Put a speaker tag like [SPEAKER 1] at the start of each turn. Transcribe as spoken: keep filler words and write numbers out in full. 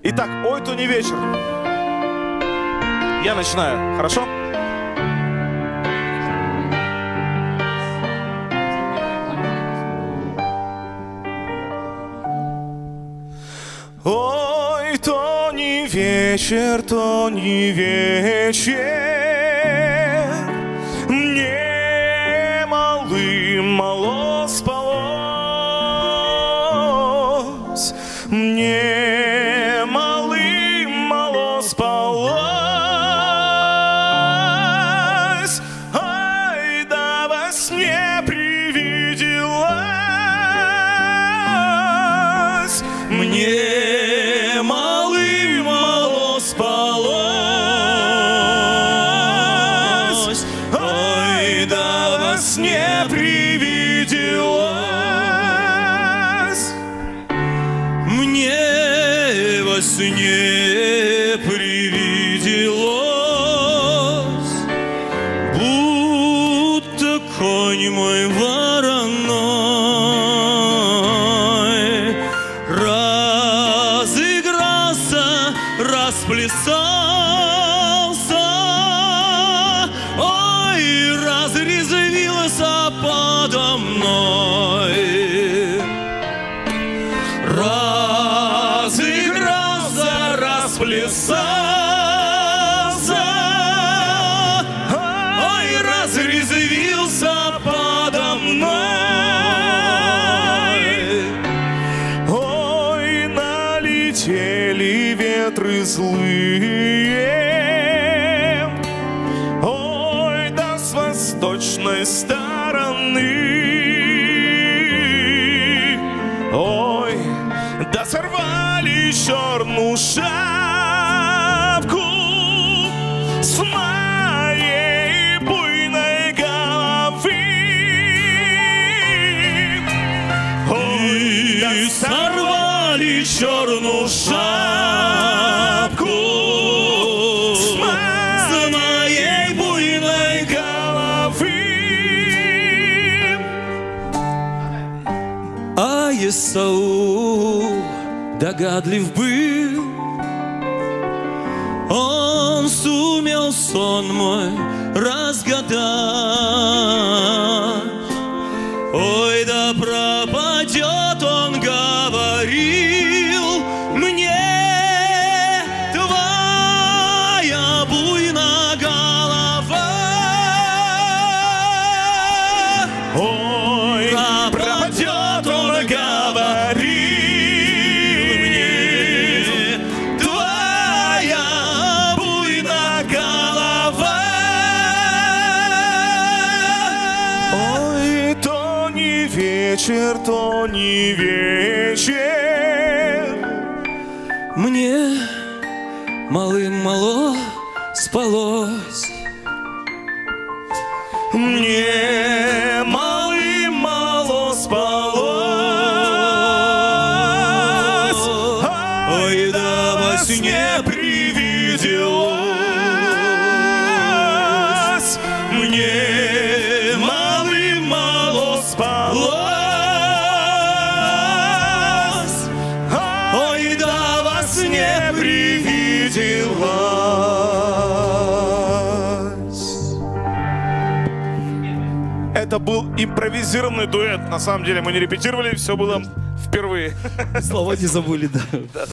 [SPEAKER 1] Итак, ой, то не вечер. Я начинаю, хорошо? Ой, то не вечер, то не вечер. Мне малым-мало спалось. Мне малым-мало спалось. Ай, да во сне привиделось мне. Сне привиделось, мне во сне привиделось, будто конь мой вороной разыгрался, расплясался. Подо мной разыгрался, расплясался, ой, разрезвился подо мной. Ой, налетели ветры злые, ой, да с восточной стороны. Ой, да сорвали черную шапку с моей буйной головы. Ой, да сорвали черную шапку с моей буйной головы. А Исаул догадлив был, он сумел сон мой разгадать. Ой, да пропадет, он говорил мне, твоя буйная голова. Ой, пропадет, он говорил мне, твоя буйная голова. Ой, то не вечер, то не вечер. Мне малым-мало спалось. Мне малым-мало спалось. Ой, да во сне привиделось. Мне малым-мало спалось. Ой, да во сне привиделось. Это был импровизированный дуэт. На самом деле мы не репетировали, все было впервые.
[SPEAKER 2] Слова не забыли, да.